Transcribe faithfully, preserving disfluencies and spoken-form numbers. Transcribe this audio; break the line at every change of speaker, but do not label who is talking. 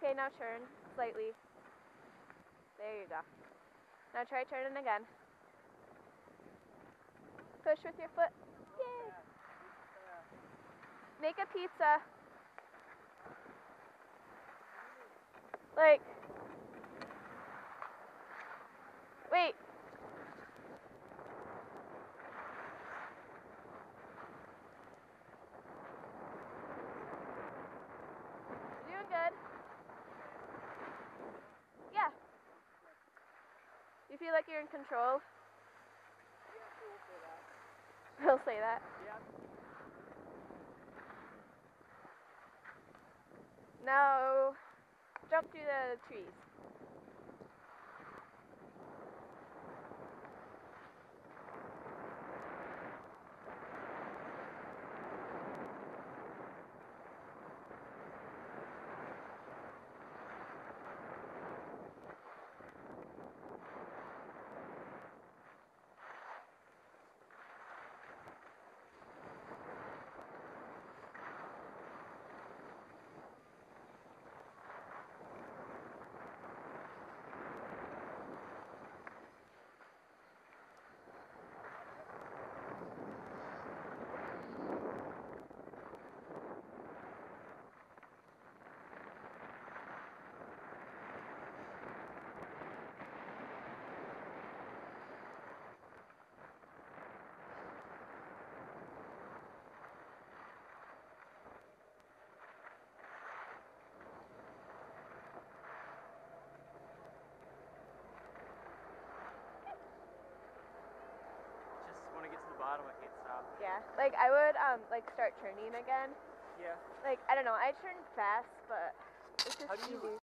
Okay, now turn slightly. There you go. Now try turning again. Push with your foot. Yay! Make a pizza. Like, wait. You're doing good. Yeah. You feel like you're in control? He'll say that.
Yeah.
Now, jump through the trees.
Just when I get to the bottom, I can't stop.
Yeah. Like, I would, um, like, start turning again.
Yeah.
Like, I don't know, I turn fast, but it's just
How do you
easy.